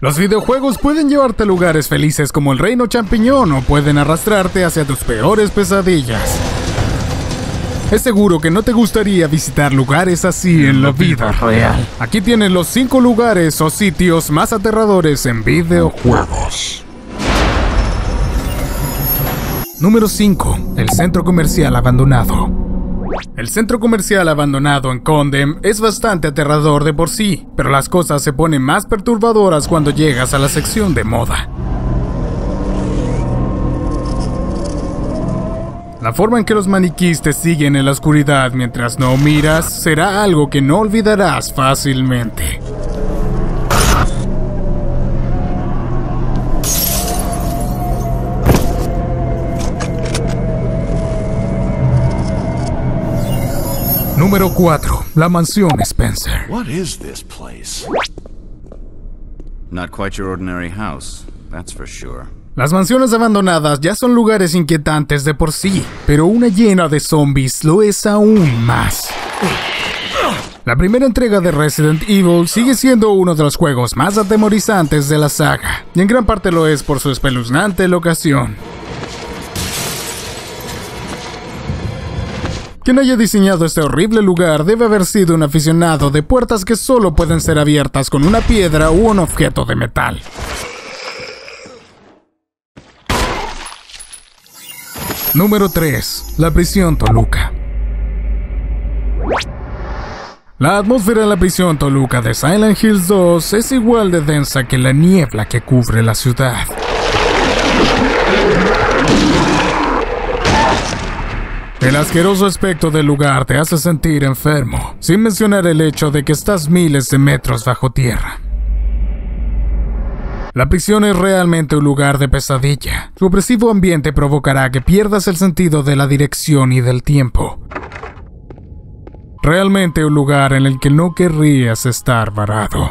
Los videojuegos pueden llevarte a lugares felices como el Reino Champiñón o pueden arrastrarte hacia tus peores pesadillas. Es seguro que no te gustaría visitar lugares así en la vida real. Aquí tienes los 5 lugares o sitios más aterradores en videojuegos. Número 5. El centro comercial abandonado. El centro comercial abandonado en Condem es bastante aterrador de por sí, pero las cosas se ponen más perturbadoras cuando llegas a la sección de moda. La forma en que los maniquís te siguen en la oscuridad mientras no miras será algo que no olvidarás fácilmente. Número 4. La mansión Spencer. What is this place? Not quite your ordinary house, that's for sure. Las mansiones abandonadas ya son lugares inquietantes de por sí, pero una llena de zombies lo es aún más. La primera entrega de Resident Evil sigue siendo uno de los juegos más atemorizantes de la saga, y en gran parte lo es por su espeluznante locación. Quien haya diseñado este horrible lugar debe haber sido un aficionado de puertas que solo pueden ser abiertas con una piedra u un objeto de metal. Número 3. La prisión Toluca. La atmósfera en la prisión Toluca de Silent Hills 2 es igual de densa que la niebla que cubre la ciudad. El asqueroso aspecto del lugar te hace sentir enfermo, sin mencionar el hecho de que estás miles de metros bajo tierra. La prisión es realmente un lugar de pesadilla. Su opresivo ambiente provocará que pierdas el sentido de la dirección y del tiempo. Realmente un lugar en el que no querrías estar varado.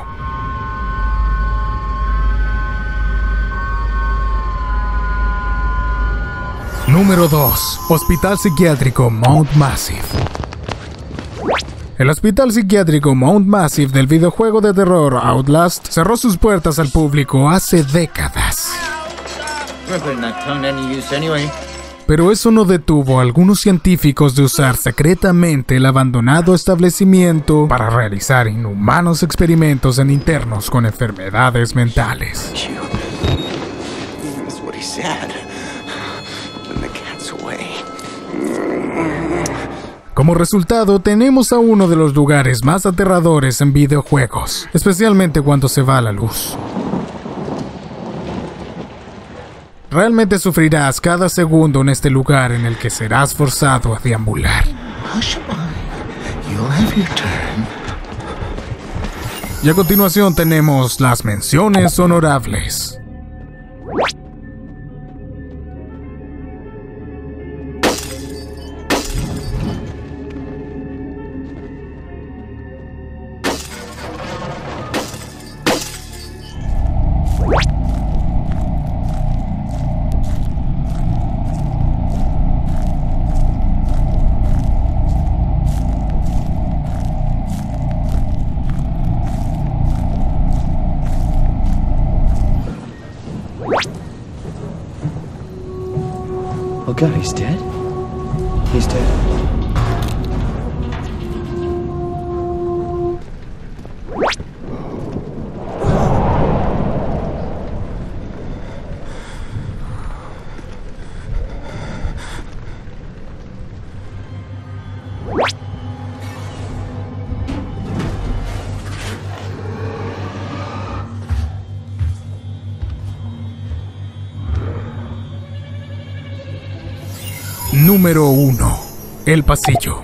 Número 2. Hospital Psiquiátrico Mount Massive. El Hospital Psiquiátrico Mount Massive del videojuego de terror Outlast cerró sus puertas al público hace décadas. Pero eso no detuvo a algunos científicos de usar secretamente el abandonado establecimiento para realizar inhumanos experimentos en internos con enfermedades mentales. Como resultado, tenemos a uno de los lugares más aterradores en videojuegos, especialmente cuando se va la luz. Realmente sufrirás cada segundo en este lugar en el que serás forzado a deambular. Y a continuación tenemos las menciones honorables. Oh God, he's dead? He's dead. Número 1. El pasillo.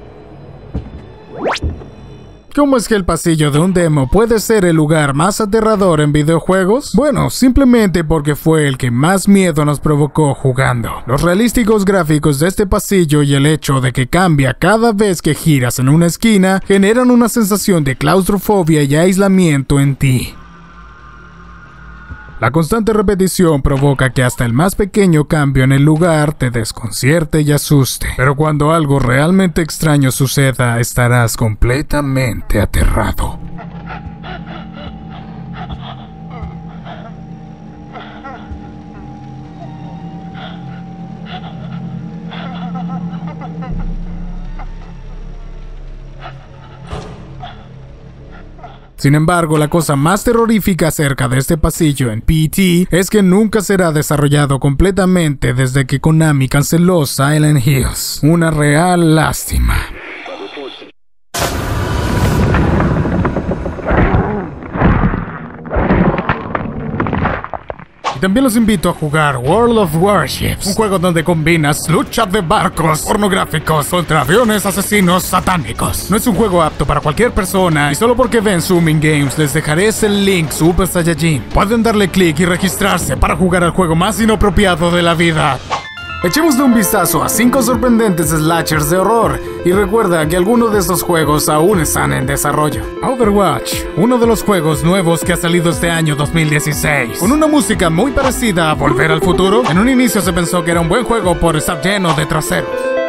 ¿Cómo es que el pasillo de un demo puede ser el lugar más aterrador en videojuegos? Bueno, simplemente porque fue el que más miedo nos provocó jugando. Los realísticos gráficos de este pasillo y el hecho de que cambia cada vez que giras en una esquina generan una sensación de claustrofobia y aislamiento en ti. La constante repetición provoca que hasta el más pequeño cambio en el lugar te desconcierte y asuste. Pero cuando algo realmente extraño suceda, estarás completamente aterrado. Sin embargo, la cosa más terrorífica acerca de este pasillo en PT es que nunca será desarrollado completamente desde que Konami canceló Silent Hills. Una real lástima. También los invito a jugar World of Warships, un juego donde combinas lucha de barcos pornográficos contra aviones asesinos satánicos. No es un juego apto para cualquier persona y solo porque ven Zooming Games les dejaré ese link Super Saiyajin. Pueden darle clic y registrarse para jugar al juego más inapropiado de la vida. Echémosle un vistazo a 5 sorprendentes slashers de horror y recuerda que algunos de estos juegos aún están en desarrollo. Overwatch, uno de los juegos nuevos que ha salido este año 2016, con una música muy parecida a Volver al Futuro. En un inicio se pensó que era un buen juego por estar lleno de traseros.